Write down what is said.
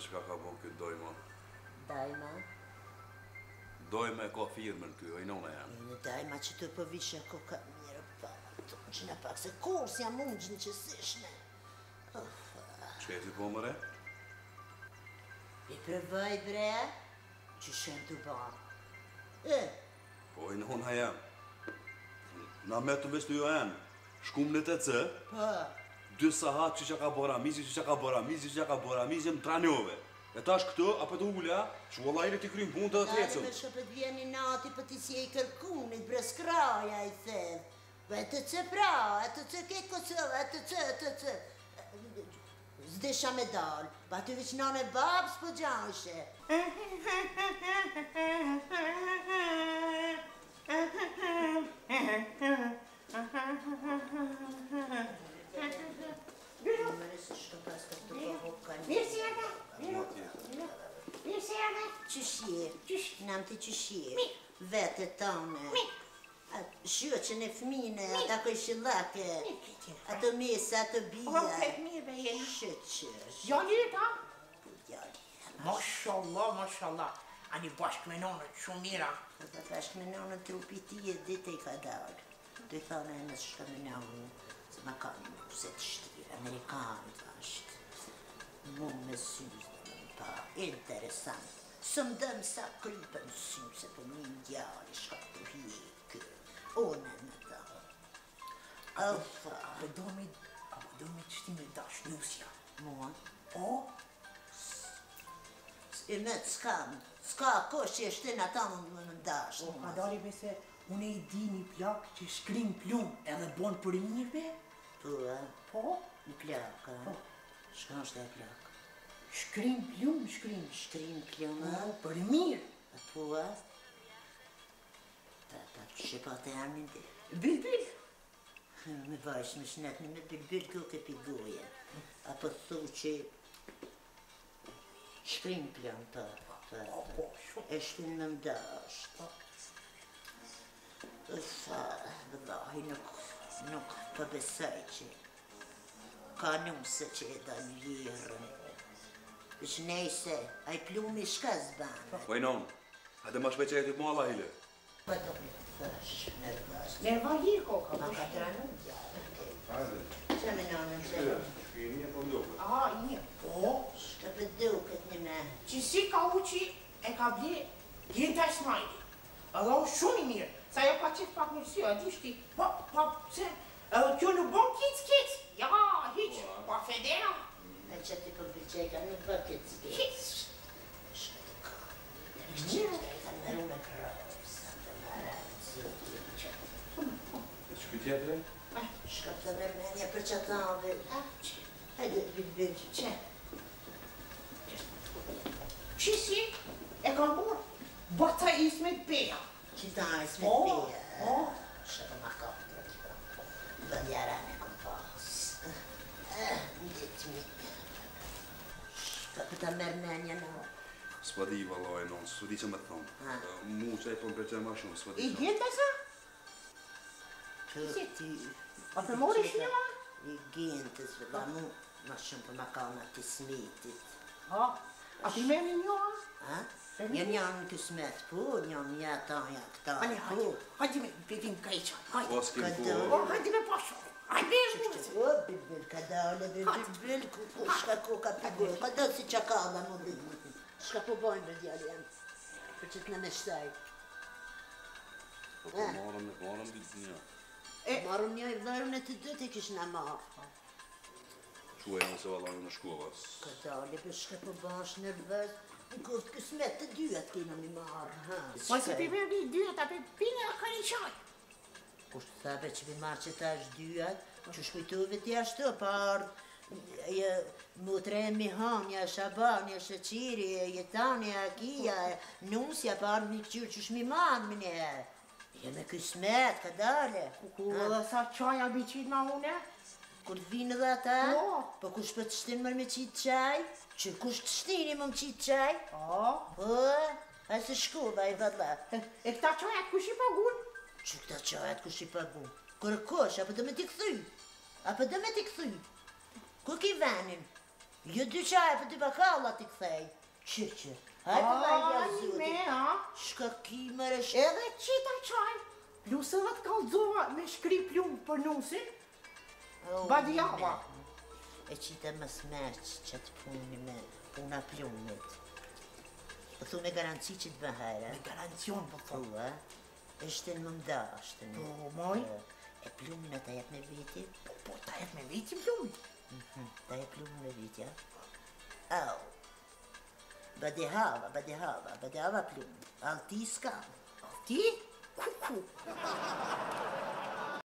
çka ka bon këtë dojma. Dajma? Dojma e ka firmën kjo, e nona jam. Në dajma që të përvishe ko ka mirë pa, që në pak se kurs jam unë gjë në qësishme. Që e ty po mëre? I përvaj bre, që shenë të ba. Po e nona jam. Na me të vestu jo janë, shkum në të cë, Po. 2 sahat që ka boramizi, që ka boramizi, që ka boramizi, më tranjove. E tash këtu, apo të ulla, që vëllajnë ti krym punë të dhe trecën. Dajme që për t'vjeni nati për t'i si e i kërkunit, brëskraja i thedh. Për e të cë pra, e të cë ke kësëve, e të cë. Zdesha me dalë, pa të veç nane babës për gjanshe. Mirë si jaka? Mirë si jaka? Qëshje? Nam të qëshje? Mi. Vete tone? Mi. Shioqën e fmine, ata koj shillake. Mi, kitje. Ato mesa, ato bia. O, fek mirë be jeni. Shëqësh. Gjali e ta? Djali. Mashallah. Ani bashkë me nonët shumë mira. Dhe bashkë me nonën trupi ti e dite i ka dalë. Do i thane e nësë shka me nonën, se ma ka një se të shtirë, Amerikanët ashtë. Mu me syzë dhe më pa, interesant. Së më dëmë sa krypë në syzë, se për një djali shka të hjekë. One me da. Ofa. Apo do me të shti me dash nusja. Mua? O? E me të s'ka kosh që e shtin ata më dash. O, ka dali be se unë e di një plak që shkrim plum edhe bon për një be? Po, Po? një plak, Po. Shka është e plak? Shkrim plum, shkrim. Shkrim pluma? Po, për mirë. Po, ta që pa të jamin të. Bilbil. Me vajsh me shnetni me bilbil kjo ke pigoje. Apo thu që shkrim plum, Po, shumë. e shtin me mdasht. Ufa, vëllahi nuk përbesaj që ka nuse që e da njërën. Që nejse, a i plumi shka zbanë. Po e nonë, hajde ma shpeqe e ty po Allah hile. Pa do me të thash, nervas. Nerva hirë koka. Ma ka tranu djallë. Hajde. Që me nonën që? Shkini e po mdokët. A, një. Po? Shka për duket një me. Që si ka uqi e ka bje Gjenta Ismaili. Edhe u shumë i mirë. Sa jo ka qëtë pak mirësi, a di shti. Pa, pse? Kjo nuk bon kic. Ja, hiq. Pa federa. E që ti për bëqeka nuk për këtë zbi. Hiq. Shka të ka. Që të ka mërë me kërës. Të mërë, që. E që këtë jetëre? Shka të mërmenja për që ta ave. Hajde të bilbil. Që? Qisi e kam bërë bata Ismet Beja. Që ta isme Po, të po. Shka të ma kapë. Bëndjara me kom pas. Ditë mi. Shka për të mërmenja në. S'pa di vallaj nonë, s'u di që me thonë. Mu që e po më përqe ma shumë, s'pa I di që. gjenta sa? Që ti... A të mori shnjëma? I gjentës, vëlla mu, ma shumë për ma ka në të smitit. Ha? A ti me një njoha? Ha? Janë kësmet, po, janë ja ta, ja këta, Ani, po. hajdi me betim ka i qaj, hajdi. Po s'kem Këtë- ku. O, hajdi me pasho. Hajdi me shmurës. O, bilbil, ka dale, bilbil, shka ku ka pigoj, ka do si qakalla mu bilbil. Shka po bojnë për djali janë, për që të në me shtaj. Po po marëm ditë një. Marëm një i vlerën e të dëtë e kishë në marë. Quaj nëse vallaj në shkovas. Ka dale, për shka po bash nervës, në koftë kësmet të dyat kina mi marë, ha. Po se ti verdi dyat, ape pine a ka një qaj. Kushtë të thape që mi marë që ta është dyat, që shkujtove ti ashtu, pa ardhë, mutre Mihanja, Shabanja, Shëqiri, Jetani, Akia, Nusja, pa ardhë mi këqyrë që shmi marë, mine. Je me kësmet, ka dale. Ku edhe sa qaj a bi qitë na une? Kur të vinë dhe ata, Po. po kush për të shtinë mërë me qitë qaj? Që kush të shtini më qitë qaj? Po. Po, a se shkova i valla. E këta qajat kush i pagun? Që këta qajat kush i pagun? Kërë kosh, apo dhe me t'i këthy? Apo dhe me t'i këthy? Ku ki venin? Jo, du kära, du var kallat i kväll. Tjur. Här på Ni mig, med, ja. Ska kimare, Edhe qita qaj. Plusëvat kalzoha me shkri plumë për nusin. Badjava. E qita më smerç që të puni me puna plumit. Po thu me garanci që të bëhera. Me garancion, po thonë. Thua, është në mënda, është në. Po, moj. E plumin e ta jep me viti? Po, ta jep me viti plumë. Ta jep plumin me viti, ja? Au. Badehava plumin. Alti s'kam. Ti? Kuku.